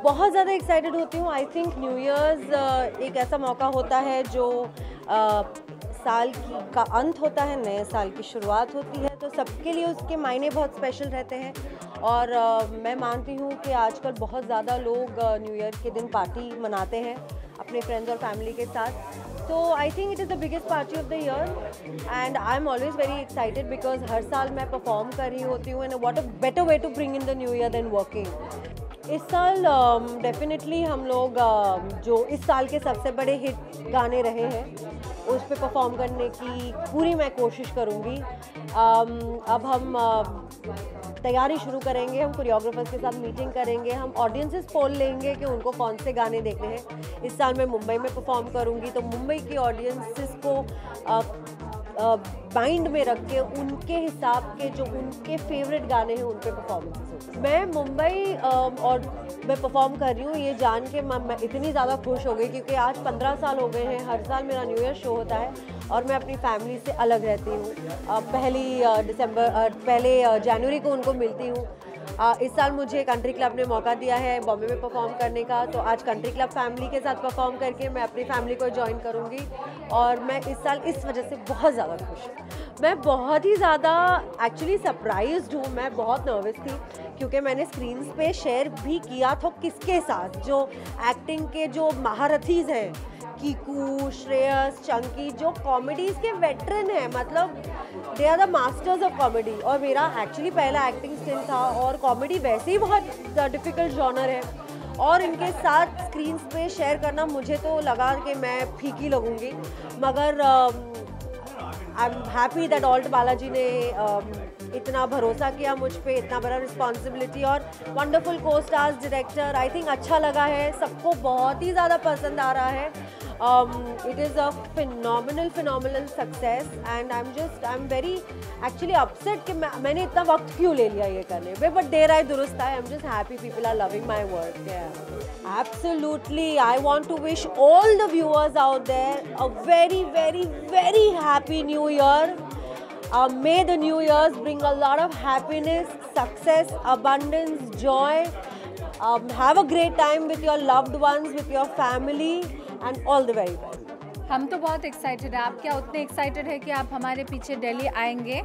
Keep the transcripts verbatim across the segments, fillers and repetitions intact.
बहुत ज़्यादा एक्साइटेड होती हूँ। आई थिंक न्यू ईयर्स एक ऐसा मौका होता है जो आ, साल की का अंत होता है, नए साल की शुरुआत होती है, तो सबके लिए उसके मायने बहुत स्पेशल रहते हैं। और आ, मैं मानती हूँ कि आजकल बहुत ज़्यादा लोग न्यू ईयर के दिन पार्टी मनाते हैं अपने फ्रेंड्स और फैमिली के साथ। तो I think it is the biggest party of the year and I am always very excited because हर साल मैं परफॉर्म कर रही होती हूँ and what a better way to bring in the new year than working. इस साल definitely um, हम लोग uh, जो इस साल के सबसे बड़े हिट गाने रहे हैं उस पर परफॉर्म करने की पूरी मैं कोशिश करूँगी। um, अब हम uh, तैयारी शुरू करेंगे, हम कोरियोग्राफर्स के साथ मीटिंग करेंगे, हम ऑडियंसेस पोल लेंगे कि उनको कौन से गाने देखने हैं। इस साल मैं मुंबई में परफॉर्म करूँगी तो मुंबई की ऑडियंसेस को uh, बाइंड में रख के उनके हिसाब के जो उनके फेवरेट गाने हैं उन पे परफॉर्मेंस होगी। मैं मुंबई और मैं परफॉर्म कर रही हूँ ये जान के मैं इतनी ज़्यादा खुश हो गई क्योंकि आज पंद्रह साल हो गए हैं, हर साल मेरा न्यू ईयर शो होता है और मैं अपनी फैमिली से अलग रहती हूँ। पहली दिसंबर पहले जनवरी को उनको मिलती हूँ। Uh, इस साल मुझे कंट्री क्लब ने मौका दिया है बॉम्बे में परफॉर्म करने का, तो आज कंट्री क्लब फैमिली के साथ परफॉर्म करके मैं अपनी फैमिली को ज्वाइन करूंगी और मैं इस साल इस वजह से बहुत ज़्यादा खुश हूँ। मैं बहुत ही ज़्यादा एक्चुअली सरप्राइज्ड हूँ। मैं बहुत नर्वस थी क्योंकि मैंने स्क्रीन पे शेयर भी किया था किसके साथ, जो एक्टिंग के जो महारथीज़ हैं, कीकू, श्रेयस, चंकी, जो कॉमेडीज़ के वेटरन हैं, मतलब they are the masters of comedy. और मेरा एक्चुअली पहला एक्टिंग स्किल था और कॉमेडी वैसे ही बहुत डिफ़िकल्ट जॉनर है और इनके साथ स्क्रीन पे शेयर करना मुझे तो लगा कि मैं फीकी लगूंगी, मगर I am happy that ALT Balaji ने uh, इतना भरोसा किया मुझ पे, इतना बड़ा रिस्पॉन्सिबिलिटी और वंडरफुल को स्टार्स, डायरेक्टर। आई थिंक अच्छा लगा है, सबको बहुत ही ज़्यादा पसंद आ रहा है। It is a phenomenal phenomenal success and I am just I am very actually upset कि मैं, मैंने इतना वक्त क्यों ले लिया ये करने पे, बट देर आए दुरुस्त आए। I am just happy people are loving my work. Absolutely I want to wish all the viewers out there a very very very happy new year. Uh, may the new years bring a lot of happiness, success, abundance, joy. Um, have a great time with your loved ones, with your family and all the very best. हम तो बहुत excited हैं। आप क्या उतने excited है कि आप हमारे पीछे दिल्ली आएंगे?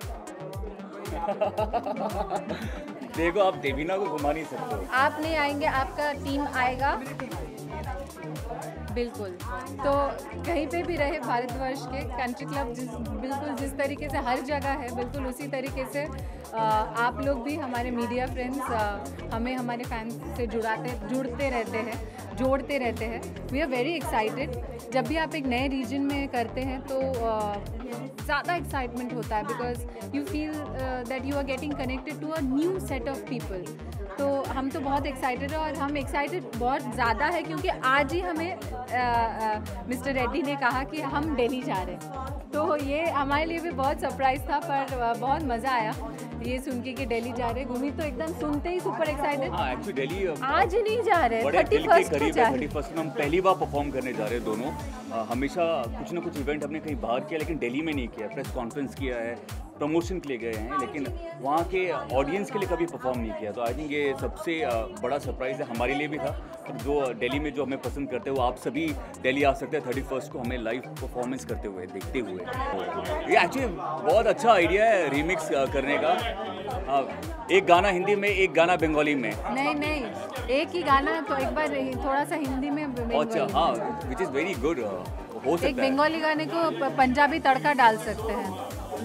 देखो, आप देवीना को घुमा नहीं सकते हो। आप नहीं आएंगे, आपका टीम आएगा बिल्कुल। तो कहीं पे भी रहे भारतवर्ष के, कंट्री क्लब जिस बिल्कुल जिस तरीके से हर जगह है, बिल्कुल उसी तरीके से आ, आप लोग भी हमारे मीडिया फ्रेंड्स हमें हमारे फैंस से जुड़ाते जुड़ते रहते हैं, जोड़ते रहते हैं। We are very excited. जब भी आप एक नए रीजन में करते हैं तो ज़्यादा एक्साइटमेंट होता है because you feel that you are getting connected to a new set of people. तो हम तो बहुत एक्साइटेड है और हम एक्साइटेड बहुत ज़्यादा है क्योंकि आज ही हमें मिस्टर रेड्डी ने कहा कि हम दिल्ली जा रहे हैं। तो ये हमारे लिए भी बहुत सरप्राइज़ था, पर बहुत मज़ा आया ये सुन के कि दिल्ली जा रहे हैं। घूमी तो एकदम सुनते ही सुपर एक्साइटेड। हाँ, एक्चुअली दिल्ली आज नहीं जा रहे, थर्टी फर्स्ट को जा रहे। थर्टी फर्स्ट में हम पहली बार परफॉर्म करने जा रहे हैं दोनों। आ, हमेशा कुछ ना कुछ इवेंट हमने कहीं बाहर किया लेकिन दिल्ली में नहीं किया। प्रेस कॉन्फ्रेंस किया है, प्रमोशन के लिए गए हैं, लेकिन वहाँ के ऑडियंस के लिए कभी परफॉर्म नहीं किया। तो आई थिंक ये सबसे बड़ा सरप्राइज़ है हमारे लिए भी था। जो दिल्ली में जो हमें पसंद करते हैं वो आप सभी दिल्ली आ सकते हैं थर्टी फर्स्ट को हमें लाइव परफॉर्मेंस करते हुए, देखते हुए। ये एक्चुअली बहुत अच्छा आइडिया है रीमिक्स करने का। एक गाना हिंदी में, एक गाना बंगाली में। नहीं नहीं, एक ही गाना, तो एक बार थोड़ा सा हिंदी में। अच्छा, हाँ, विच इज़ वेरी गुड। हो सकता है एक बंगाली गाने को पंजाबी तड़का डाल सकते हैं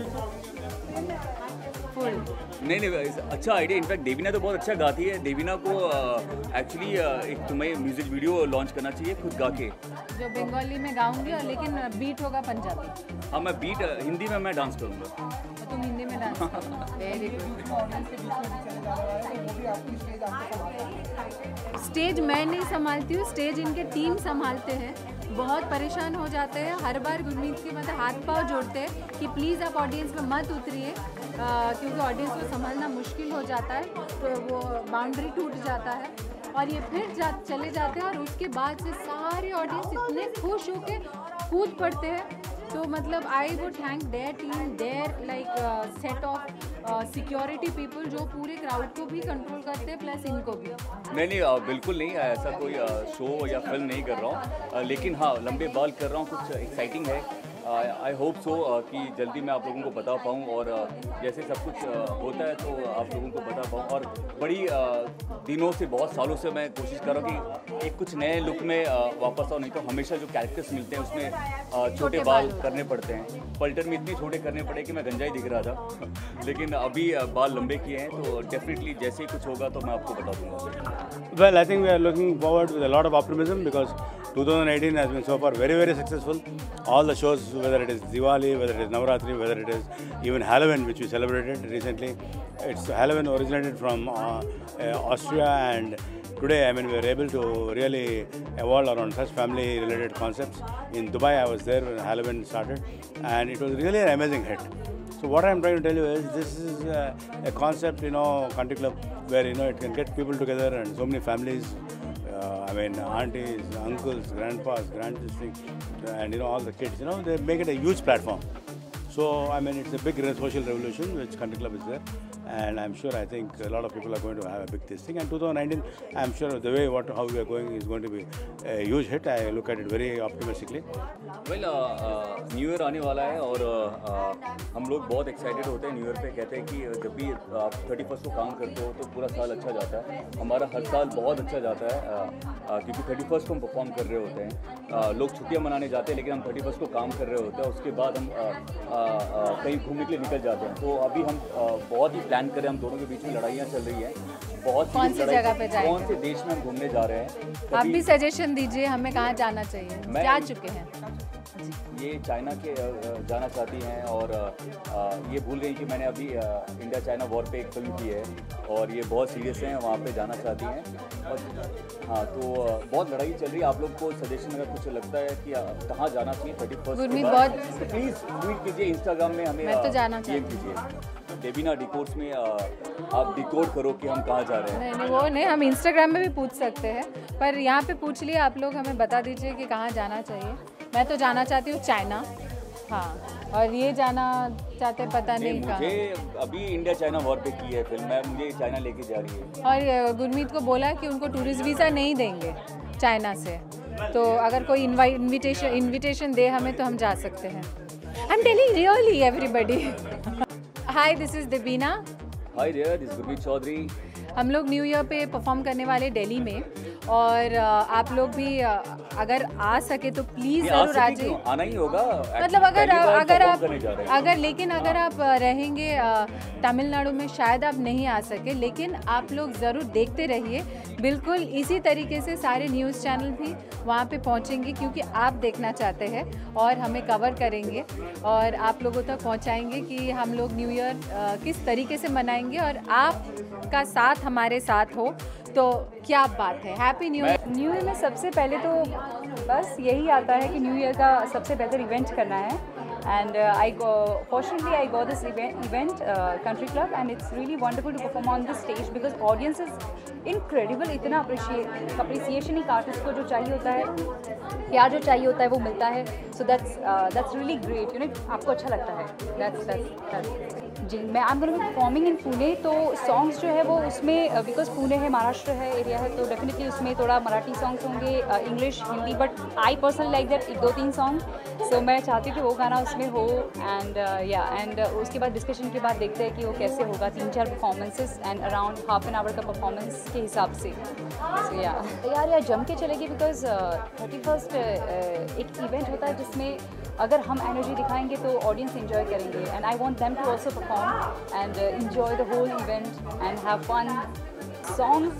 फुल। नहीं नहीं, अच्छा आइडिया। इनफैक्ट देवीना तो बहुत अच्छा गाती है। देवीना को एक्चुअली एक तुम्हें म्यूजिक वीडियो लॉन्च करना चाहिए खुद गा के, जो बंगाली में गाऊंगी और लेकिन बीट होगा पंजाबी। हाँ, मैं बीट हिंदी में मैं डांस करूँगा। तो तुम हिंदी में डांस करो। Very good. स्टेज मैं नहीं संभालती हूँ, स्टेज इनके टीम संभालते हैं। बहुत परेशान हो जाते हैं हर बार गुरमीत के मतलब हाथ पांव जोड़ते हैं कि प्लीज़ आप ऑडियंस में मत उतरिए, क्योंकि ऑडियंस को संभालना मुश्किल हो जाता है, तो वो बाउंड्री टूट जाता है और ये फिर जा चले जाते हैं और उसके बाद से सारे ऑडियंस इतने खुश होके कूद पड़ते हैं। तो मतलब I would thank their team, their like set of security people जो पूरे क्राउड को भी कंट्रोल करते हैं प्लस इनको भी? नहीं नहीं आ, बिल्कुल नहीं, ऐसा कोई शो या फिल्म नहीं कर रहा हूँ, लेकिन हाँ लंबे बाल कर रहा हूँ, कुछ एक्साइटिंग है। आई होप सो कि जल्दी मैं आप लोगों को बता पाऊँ, और जैसे सब कुछ होता है तो आप लोगों को बता पाऊँ। और बड़ी दिनों से, बहुत सालों से मैं कोशिश कर रहा हूँ कि एक कुछ नए लुक में वापस आऊँ, नहीं तो हमेशा जो कैरेक्टर्स मिलते हैं उसमें छोटे बाल करने पड़ते हैं। पल्टर में इतने छोटे करने पड़े कि मैं गंजा ही दिख रहा था लेकिन अभी बाल लंबे किए हैं, तो डेफिनेटली जैसे ही कुछ होगा तो मैं आपको बता दूँगा। Well, I think we are looking forward with a lot of optimism because twenty eighteen has been so far very, very successful. All the shows, whether it is Diwali, whether it is Navratri, whether it is even Halloween, which we celebrated recently. It's Halloween originated from uh, uh, Austria, and today, I mean, we were able to really evolve around such family-related concepts. In Dubai, I was there when Halloween started, and it was really an amazing hit. So what I'm trying to tell you is, this is uh, a concept, you know, country club, where, you know, it can get people together and so many families. Uh, I mean, aunties, uncles, grandpas, grandchildren, and, you know, all the kids, you know, they make it a huge platform. So, I mean, it's a big social revolution which Country Club is there, and I'm sure, I think a lot of people are going to have a big this thing. And twenty nineteen, I'm sure the way what how we are going is going to be a huge hit. I look at it very optimistically. Well new year आने वाला है, और uh, uh, हम लोग बहुत excited होते हैं new year पे। कहते हैं कि जब भी आप थर्टी फर्स्ट को काम करते हो तो पूरा साल अच्छा जाता है। हमारा हर साल बहुत अच्छा जाता है, uh, uh, क्योंकि थर्टी फर्स्ट को हम परफॉर्म कर रहे होते हैं। uh, लोग छुट्टियां मनाने जाते हैं, लेकिन हम थर्टी फर्स्ट को काम कर रहे होते हैं। उसके बाद हम uh, uh, कहीं घूमने के लिए निकल जाते हैं। तो अभी हम uh, बहुत ही प्लान करें, हम दोनों के बीच में लड़ाइयाँ चल रही हैं, बहुत कौन सी जगह पे जाएंगे, कौन से देश में हम घूमने जा रहे हैं। आप भी सजेशन दीजिए हमें कहाँ जाना चाहिए, जा चुके हैं। ये चाइना के जाना चाहती हैं, और ये भूल गई कि मैंने अभी इंडिया चाइना वॉर पे एक फिल्म की है, और ये बहुत सीरियस हैं, वहाँ पे जाना चाहती हैं। और हाँ, तो बहुत लड़ाई चल रही है। आप लोग को सजेशन अगर कुछ लगता है कि कहाँ जाना चाहिए थर्टी फर्स्ट, तो प्लीज़ ट्वीट कीजिए, इंस्टाग्राम में हमें मैं तो जाना डीएम कीजिए। डेबिना डिकोड्स में आप डिकोड करो कि हम कहाँ जा रहे हैं। नहीं नहीं वो नहीं, हम इंस्टाग्राम में भी पूछ सकते हैं, पर यहाँ पे पूछ लिए आप लोग, हमें बता दीजिए कि कहाँ जाना चाहिए। मैं तो जाना चाहती हूँ चाइना, हाँ, और ये जाना चाहते पता नहीं, नहीं मुझे अभी इंडिया चाइना वॉर पे की है फिल्म, मैं मुझे चाइना लेके जा रही है। और गुरमीत को बोला कि उनको टूरिस्ट वीज़ा नहीं देंगे चाइना से, तो अगर कोई इन्विटेशन इन्विटेशन दे हमें तो हम जा सकते हैं। I am telling really everybody. Hi, this is Debina. Hi there, this Gurmeet Chaudhary. हम लोग न्यू ईयर पे परफॉर्म करने वाले दिल्ली में, और आप लोग भी अगर आ सके तो प्लीज़ ज़रूर आ जाइए। आना ही होगा, मतलब अगर अगर आप अगर लेकिन अगर आप रहेंगे तमिलनाडु में, शायद आप नहीं आ सके, लेकिन आप लोग ज़रूर देखते रहिए। बिल्कुल इसी तरीके से सारे न्यूज़ चैनल भी वहाँ पे पहुँचेंगे, क्योंकि आप देखना चाहते हैं, और हमें कवर करेंगे और आप लोगों तक पहुँचाएंगे कि हम लोग न्यू ईयर किस तरीके से मनाएंगे, और आपका साथ हमारे साथ हो तो क्या बात है। Happy new year. New year में सबसे पहले तो बस यही आता है कि न्यू ईयर का सबसे बेहतर इवेंट करना है, and I go fortunately I go this event country club, and it's really wonderful to perform on this stage because audience is incredible. इतना अप्रिशिएट अप्रिसिएशन एक आर्टिस्ट को जो चाहिए होता है, प्यार जो चाहिए होता है वो मिलता है। So that's that's really great, you know, आपको अच्छा लगता है। दैट्स दैट्स जी। मैं I am going to be performing in Pune, तो सॉन्ग्स जो है वो उसमें, बिकॉज पुणे है, महाराष्ट्र है एरिया है, तो डेफिनेटली उसमें थोड़ा मराठी सॉन्ग्स होंगे, English, Hindi, but I personally like that एक दो तीन सॉन्ग। सो मैं चाहती हूँ कि वो गाना उसमें हो, एंड या एंड उसके बाद डिस्कशन के बाद देखते हैं कि वो कैसे होगा। तीन चार performances and around half an hour का परफॉर्मेंस के हिसाब से। सो या यार यार जम के चलेगी, बिकॉज थर्टी फर्स्ट एक इवेंट होता है जिसमें अगर हम एनर्जी दिखाएंगे तो ऑडियंस एंजॉय करेंगे, and I want them to also perform and enjoy the whole event and have fun. Songs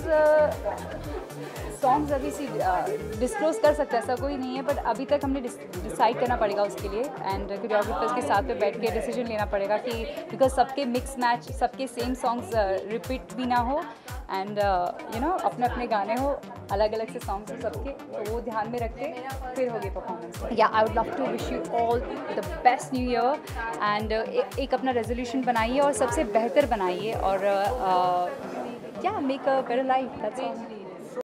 songs अभी सी डिस्क्लोज कर सकते हैं, ऐसा कोई नहीं है, बट अभी तक हमने डिसाइड करना पड़ेगा उसके लिए, एंड कोरियोग्राफर्स के साथ में बैठ के डिसीजन लेना पड़ेगा कि बिकॉज सबके मिक्स मैच, सबके सेम सॉन्ग्स रिपीट भी ना हो, एंड यू नो अपने अपने गाने हो, अलग अलग से सॉन्ग्स हो सबके, तो वो ध्यान में रखते फिर होगी परफॉर्मेंस। या I would love to wish you all the best new year, and एक अपना रेजोल्यूशन बनाइए और सबसे बेहतर बनाइए, और uh, uh, yeah, make a better life, that's all.